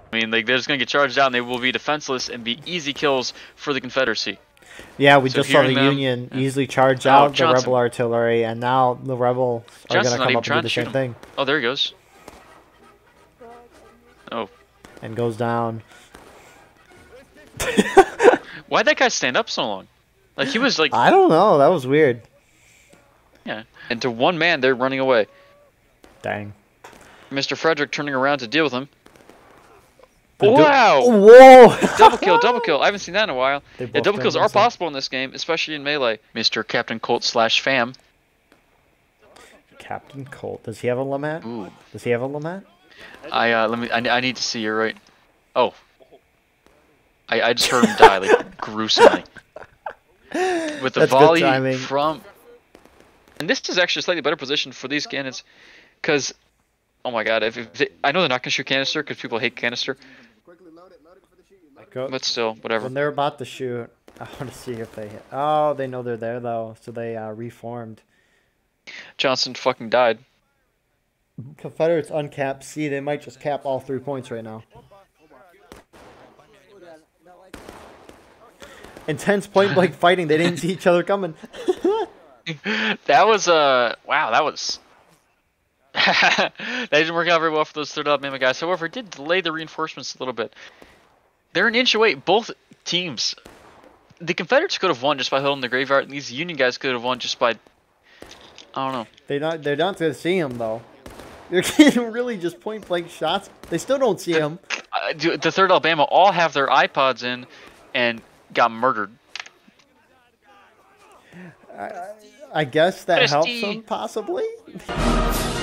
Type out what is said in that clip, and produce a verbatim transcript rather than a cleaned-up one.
I mean, like, they're just going to get charged out, and they will be defenseless and be easy kills for the Confederacy. Yeah, we So just saw the hearing them- Union yeah. easily charge Oh, out the Johnson. Rebel artillery, and now the Rebels are going Johnson's to not come even up and trying do the to shoot same him. thing. Oh, there he goes. Oh. And goes down. Why'd that guy stand up so long? Like, he was like... I don't know. That was weird. Yeah. And to one man, they're running away. Dang. Mister Frederick turning around to deal with him. The Wow! Whoa! Double kill, double kill. I haven't seen that in a while. They Yeah, both double done kills are themselves. possible in this game, especially in Melee. Mister Captain Colt slash Fam. Captain Colt. Does he have a Lamette? Ooh. Does he have a Lamette? I, uh, let me, I, I need to see you right. Oh. I, I just heard him die, like, gruesomely. With the That's good volley timing. from... And this is actually a slightly better position for these cannons, because... Oh my god, if, if they, I know they're not going to shoot canister, because people hate canister. Go. But still, whatever. When they're about to shoot, I want to see if they hit. Oh, they know they're there, though, so they uh, reformed. Johnson fucking died. Confederates uncapped C. They might just cap all three points right now. Intense point blank fighting. They didn't see each other coming. That was, uh, wow, that was... that didn't work out very well for those third Alabama guys. However, it did delay the reinforcements a little bit. They're an inch away, both teams. The Confederates could have won just by holding the graveyard, and these Union guys could have won just by... I don't know. They not. They're not going to see him though. They're getting really just point blank shots. They still don't see him. Uh, dude, the third Alabama all have their iPods in and got murdered. I, I guess that helps Christy. them possibly.